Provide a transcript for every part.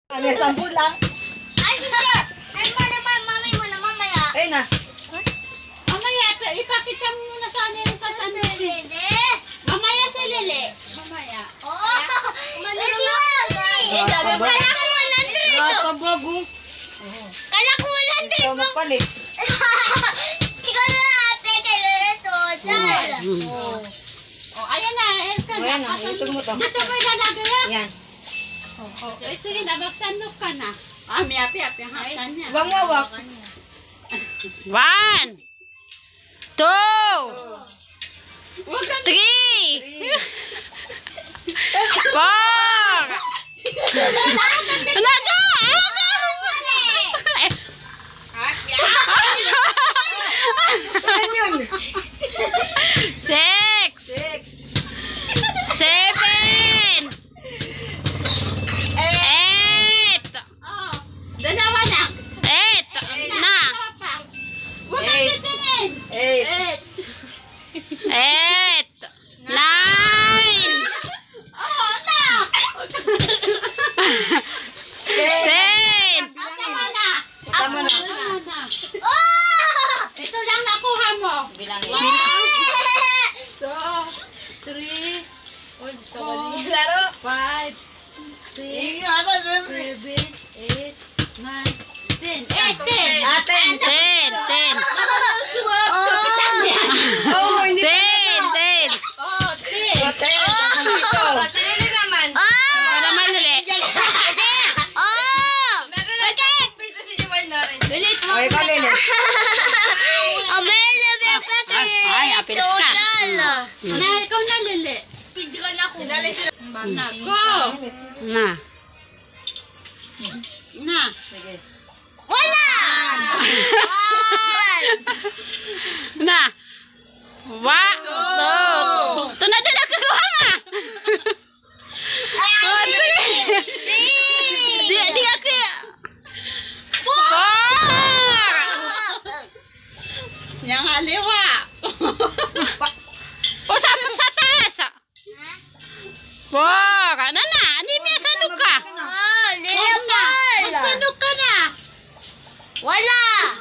Ano, 10 lang? Ay, hindi. Ay, mami mo na mamaya. Ayun na. Mamaya, ipakita mo muna sa ano yung sasanin. Mamaya si Lili. Mamaya. Oo. Kala ko 100. Nakabago. Kala ko 100. Ikaw magpalit. Siguro ate, kailan ito. Dahil. Oh, ayan na. Ayan na, isog mo to. Dito mo ilalagay yan. Yan. Okay, sige, nabagsanok ka na. Ah, miyapi-yapi ang haksan niya. Huwag mawak. 1, 2, 3, 4. Alaga! Ano yun? 6, 6. 7, 8. Oh, dalawa na. 8 na. Huwag kang titingin. 8. 8, 9. Oh, na. 10. Tama na. Tama na. Tama na. Oh! Ito lang nakuha mo. Bilangin. 2, 3, 4, Laro. 5, 6, 7, 8, 9, 10. 10. Aten. 10. Oo, hindi 10. Oh, 10. Aten. Sino naman? Para malili. Oh! Pito si Jewel na rin. Okay, ikaw Lili. Ay, apilis ka. Na, ikaw na, Lili. Speedrun ako. Na, go. Na. Na. Sige. Wala! Na. 1, 2. Ito na din ang kagawa nga. Di nga kaya. 4. Yang haliwa. O sa taas. 4. Ano na? Hindi may sanok ka. Oh, nilapal! Magsanok ka na. Wala!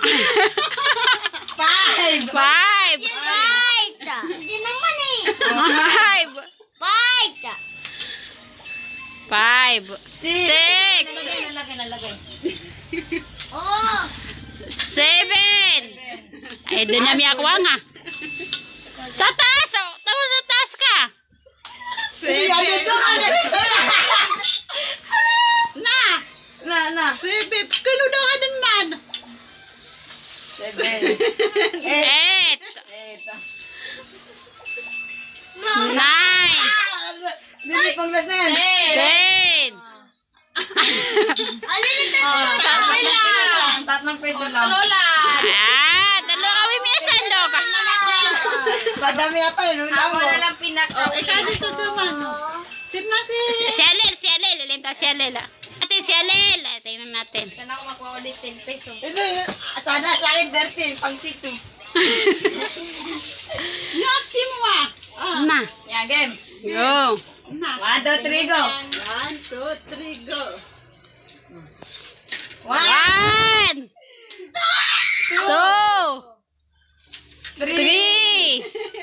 5. 5. Fight! Hindi naman eh. 5. Fight! 5. 6. Nalagay. Oh! 7. Ay, doon na may ako nga. Sa taas. Tapos sa taas ka. Na. Bebe, kalunahan man. 7. 8. 8. 9. Lili, pang last na yan. 10. Alin ito? Tatlong peso lang. Ah, dalo kami may sandok. Padami ata yun. Ako na lang Oh, ikaw dito naman. Si Alel, lilinta si Alel. Ate si Alel, tingnan natin. Sana ako makuha ulit 10 pesos. Sana sa akin 13, pang sito. Nyaki mo ah. Na. Yan, game. Go. 1, 2, 3, go. 1, 2, 3, go. 1, 2, 3.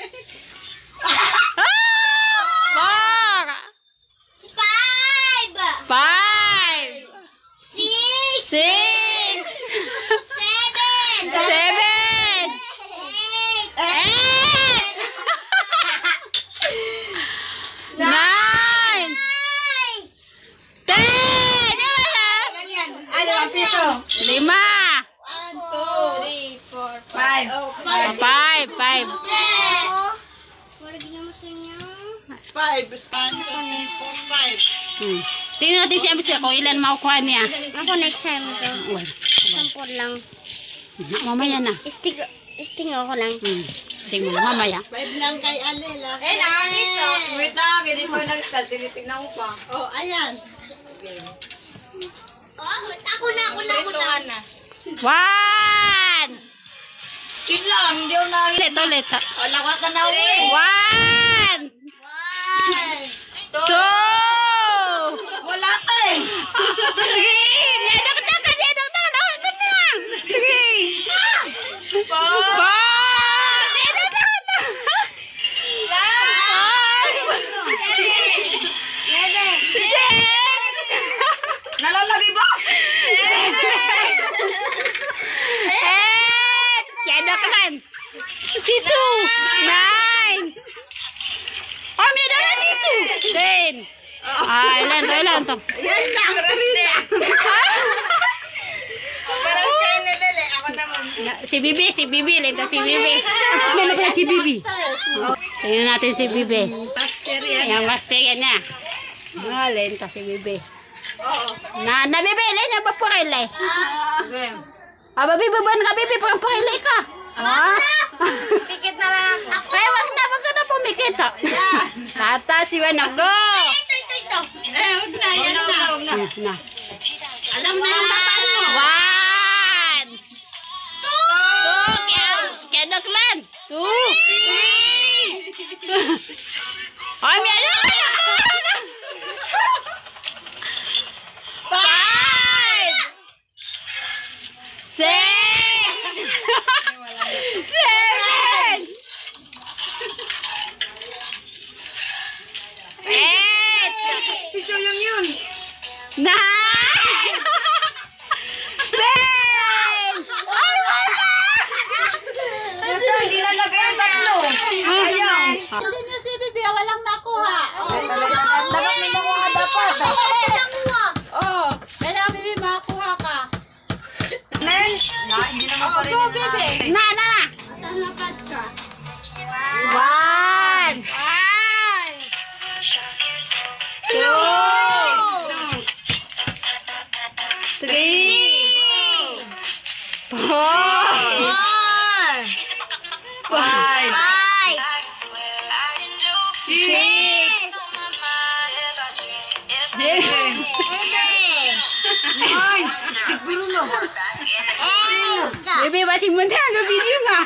4. 5. 6! 6. 7! 7. 8! 8. 9. 10. Ano, ang piso? 5. 5. 5. Lagi naman sa inyo. 5. Sponsor ni 5. Tingnan natin si Abis kung ilan makukuha niya. Ako next time ito. Sampol lang. Mamaya na. Sting ako lang. Sting mo na mamaya. 5 lang kay Alela. Nangangit to. Wait lang, hindi mo nag-start. Tinitignan ko pa. Oh, ayan. Ako na. 1. Yun lang, hindi ako nangangit. Ulit. Wala ko ata na uwi. 1. 1! 2. Wala ka eh. 3. Nalalagay ba? Kedok kan. Situ. 9. Oh, may na situ. 10. Ilan to. Yan lang. Paras kayo ni Lele. Ako naman. Si Bibi. Lento si Bibi. Lalo pala si Bibi. Tingnan natin si Bibi. Yang master niya. Lento si Bibi. Na Bibi, lento ba po kayo? Bibi, baban ka, Bibi, parang pakilay ka. Pikit na lang ako. Ay, wag na pumikit. Tata, siwan ako. Ito. Huwag na, yan na. Na. Alam na yung bataan mo. 1. 2. Kedoklan. 2. 3. Oh, may alam. 5. 6. 7. 8. Piso yung yun. 9. 10. Ay, wala! Ito, hindi lalagay ang tatlo. Ayaw. Hindi niyo si Bibi, walang nakuha. Dapat may nakuha dapat. Oh, kailangan Bibi makakuha ka. Men, hindi naman pa rin. Go, Bibi. Na. Talapad ka. 1. 2. 3. 4. 5. 6. 7. Bibi, masih muda ke video nga?